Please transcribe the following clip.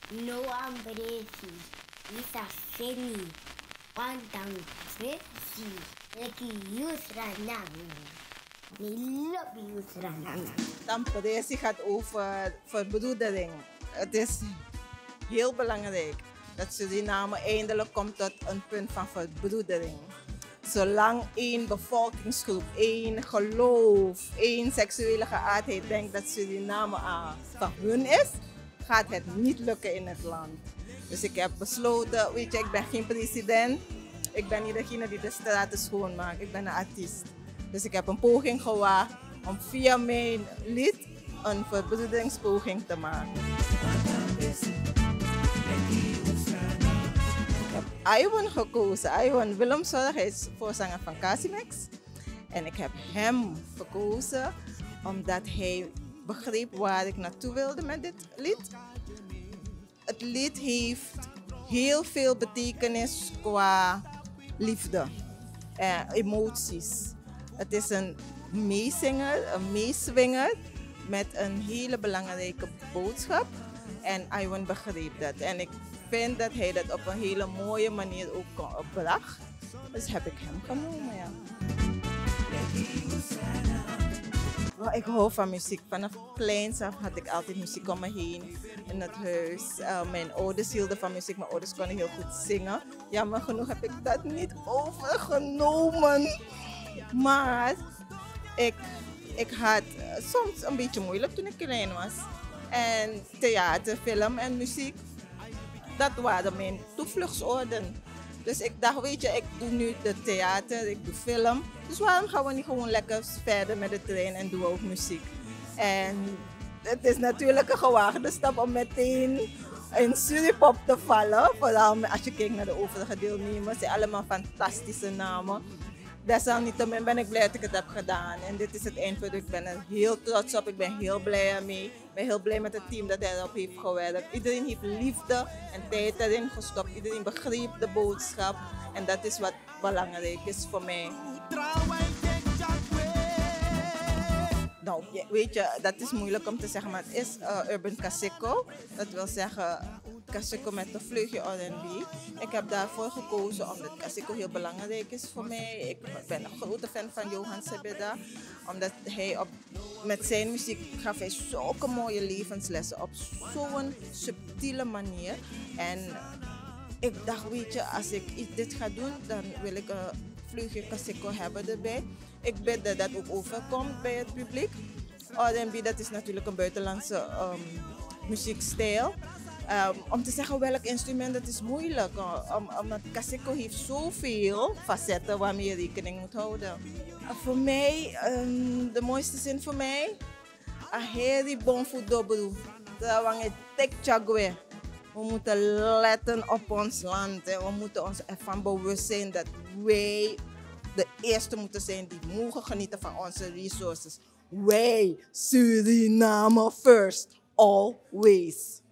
No I'm Presi. Isa Feni. Wandang Presi. Leki Suriname. We love you, Suriname. Dan Presi gaat over verbroedering. Het is heel belangrijk dat Suriname eindelijk komt tot een punt van verbroedering. Zolang één bevolkingsgroep, één geloof, één seksuele geaardheid denkt dat Suriname van hun is, gaat het niet lukken in het land. Dus ik heb besloten, weet je, ik ben geen president. Ik ben niet degene die de straten schoonmaakt. Ik ben een artiest. Dus ik heb een poging gewaagd om via mijn lied een verbroederingspoging te maken. Ik heb Iwan gekozen. Iwan Willemszorg, hij is voorzanger van Casimex. En ik heb hem gekozen omdat hij begreep waar ik naartoe wilde met dit lied. Het lied heeft heel veel betekenis qua liefde en emoties. Het is een meezinger, een meeswinger met een hele belangrijke boodschap. En Iwan begreep dat. En ik vind dat hij dat op een hele mooie manier ook bracht. Dus heb ik hem genomen, ja. Ik hou van muziek. Vanaf kleins af had ik altijd muziek om me heen in het huis. Mijn ouders hielden van muziek. Mijn ouders konden heel goed zingen. Jammer genoeg heb ik dat niet overgenomen. Maar ik had soms een beetje moeilijk toen ik klein was. En theater, film en muziek, dat waren mijn toevluchtsoorden. Dus ik dacht, weet je, ik doe nu de theater, ik doe film. Dus waarom gaan we niet gewoon lekker verder met de trein en doen we ook muziek? En het is natuurlijk een gewaagde stap om meteen in Suripop te vallen. Vooral als je kijkt naar de overige deelnemers, zijn allemaal fantastische namen. Desalniettemin ben ik blij dat ik het heb gedaan. En dit is het eindproduct. Ik ben er heel trots op. Ik ben heel blij ermee. Ik ben heel blij met het team dat erop heeft gewerkt. Iedereen heeft liefde en tijd erin gestopt. Iedereen begreep de boodschap. En dat is wat belangrijk is voor mij. Nou, weet je, dat is moeilijk om te zeggen, maar het is urban caseco. Dat wil zeggen caseco met een vleugje R&B. Ik heb daarvoor gekozen omdat caseco heel belangrijk is voor mij. Ik ben een grote fan van Johan Sebeda. Omdat hij met zijn muziek gaf hij zulke mooie levenslessen op zo'n subtiele manier. En ik dacht, weet je, als ik dit ga doen, dan wil ik een vleugje caseco hebben erbij. Ik bid dat dat ook overkomt bij het publiek. R&B, dat is natuurlijk een buitenlandse muziekstijl. Om te zeggen welk instrument, dat is moeilijk. Omdat caseco heeft zoveel facetten waarmee je rekening moet houden. Voor mij, de mooiste zin voor mij, aheri bonfu dobro, trawange tek chagwe. We moeten letten op ons land en we moeten ons ervan bewust zijn dat wij de eerste moeten zijn die mogen genieten van onze resources. Wij, Suriname first, always.